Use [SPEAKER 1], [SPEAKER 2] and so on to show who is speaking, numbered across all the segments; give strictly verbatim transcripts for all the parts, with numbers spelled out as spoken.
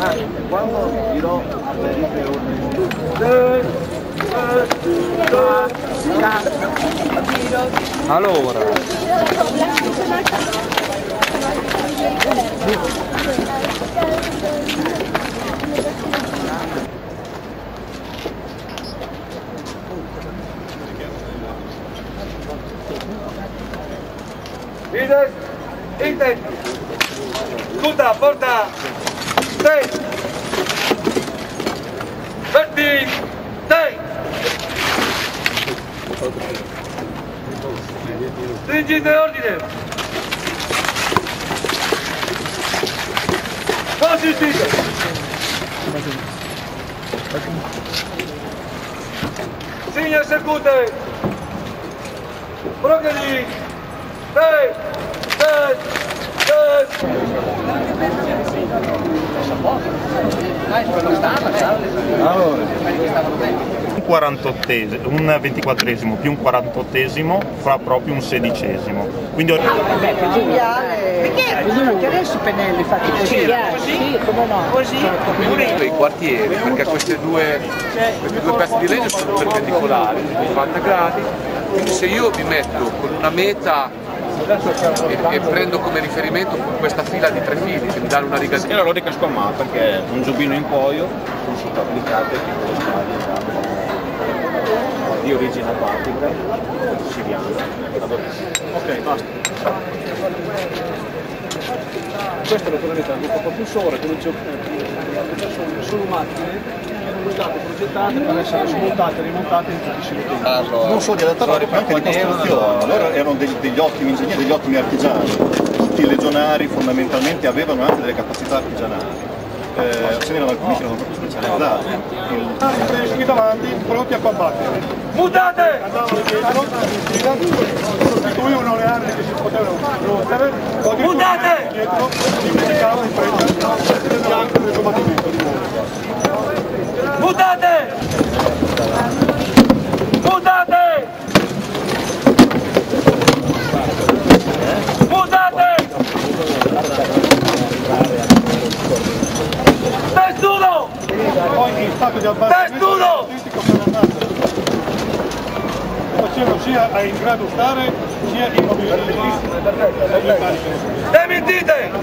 [SPEAKER 1] Quando dirò
[SPEAKER 2] allora
[SPEAKER 3] Leader, intenti. Scusa, porta. Sei. Verti. Sei. Stringite ordine. Consistite. Signa esecute. Progredi. Sei. Sei. Sei.
[SPEAKER 2] un quarantottesimo, un ventiquattresimo più un quarantottesimo fa proprio un sedicesimo. Quindi
[SPEAKER 4] perché anche adesso Pennelli fa così? Sì, come no? Così?
[SPEAKER 5] I quartieri, perché queste due, questi due pezzi di legno sono perpendicolari, novanta gradi, quindi se io mi metto con una meta e, e prendo come riferimento questa fila di tre fili che mi danno una riga di...
[SPEAKER 2] E allora ricasco a mano perché è un giubbino in cuoio con sotto applicate piccole scaglie di origine acquatica, siciliana. Ok, basta.
[SPEAKER 6] Questo naturalmente è un po' più sopra, che non c'è sono macchine che sono state progettate per essere smontate e rimontate in pochissimo tempo.
[SPEAKER 1] non solo di adattamento ma anche di costruzione. Loro erano degli, degli ottimi ingegneri, degli ottimi artigiani. Tutti i legionari fondamentalmente avevano anche delle capacità artigianali. Eh, ce n'erano alcuni che erano proprio specializzati.
[SPEAKER 6] Qui davanti, pronti a combattere.
[SPEAKER 3] Mutate!
[SPEAKER 6] Andavano dietro, costituivano le armi che si potevano rompere, poi
[SPEAKER 3] Mutate!
[SPEAKER 6] dietro si indicavano in fretta il bianco del combattimento di nuovo.
[SPEAKER 3] Mutate! Mutate! Mutate! Testudo!
[SPEAKER 6] Poi in stato di abbassamento
[SPEAKER 3] Testudo!
[SPEAKER 6] facevano sia in grado stare sia immobilizzare.
[SPEAKER 3] Dementite!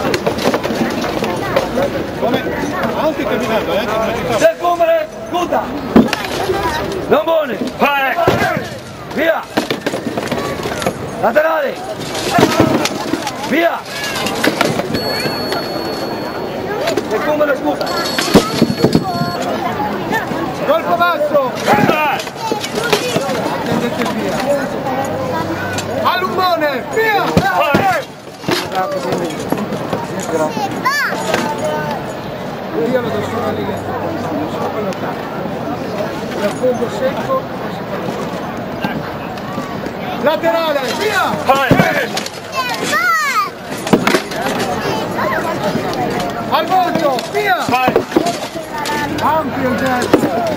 [SPEAKER 6] Anche camminando, eh?
[SPEAKER 3] Circumere, scusa! Non buoni! Vai! Via! Laterali! Via! Circumere, scusa!
[SPEAKER 6] Colpo basso! Allungone! Via! Via lo do solo lì, solo quello tanto. Il fondo secco. Laterale, via! Al volto, via! Ampio il gesto!